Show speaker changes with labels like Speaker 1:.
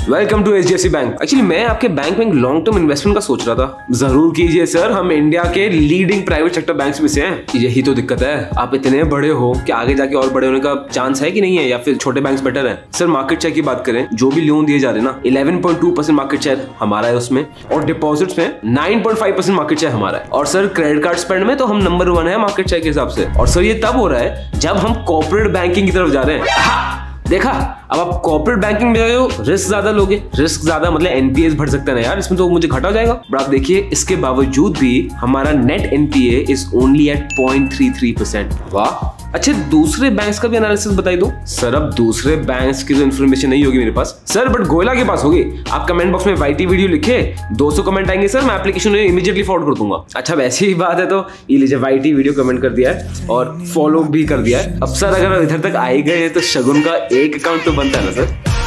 Speaker 1: Welcome to HDFC bank. Actually मैं आपके bank में लॉन्ग टर्म इन्वेस्टमेंट का सोच रहा था। जरूर कीजिए सर, हम इंडिया के लीडिंग प्राइवेट सेक्टर बैंक्स में से हैं। यही तो दिक्कत है, आप इतने बड़े हो कि आगे जाके और बड़े होने का चांस है कि नहीं है, या फिर छोटे बैंक्स बेटर है? सर मार्केट शेयर की बात करें, जो भी लोन दिए जा रहे हैं ना, 11.2% मार्केट शेयर हमारा है उसमें, और डिपॉजिट्स में 9.5% मार्केट शेयर हमारा है। और सर क्रेडिट कार्ड स्पेंड में तो हम नंबर 1 है मार्केट शेयर के हिसाब से। और सर ये तब हो रहा है जब हम कॉर्पोरेट बैंकिंग की तरफ जा रहे हैं। देखा, अब आप कॉर्पोरेट बैंकिंग में जाए हो, रिस्क ज्यादा लोगे। रिस्क ज्यादा मतलब एनपीए बढ़ सकता है ना यार, इसमें तो मुझे घटा जाएगा। पर आप देखिए, इसके बावजूद भी हमारा net NPA is only eight 0.33%। वाह। अच्छा, दूसरे बैंक्स का भी एनालिसिस बताई दो। सर अब दूसरे बैंक्स की तो इन्फॉर्मेशन नहीं होगी मेरे पास सर, बट गोयला के पास होगी। आप कमेंट बॉक्स में वाईटी वीडियो लिखे, 200 कमेंट आएंगे सर, मैं एप्लीकेशन इमीडिएटली फॉरवर्ड कर दूंगा। अच्छा वैसी ही बात है तो ये लीजिए, वाईटी वीडियो कमेंट कर दिया है और फॉलो भी कर दिया है। अब सर अगर इधर तक आए गए तो शगुन का एक अकाउंट तो बनता है ना सर।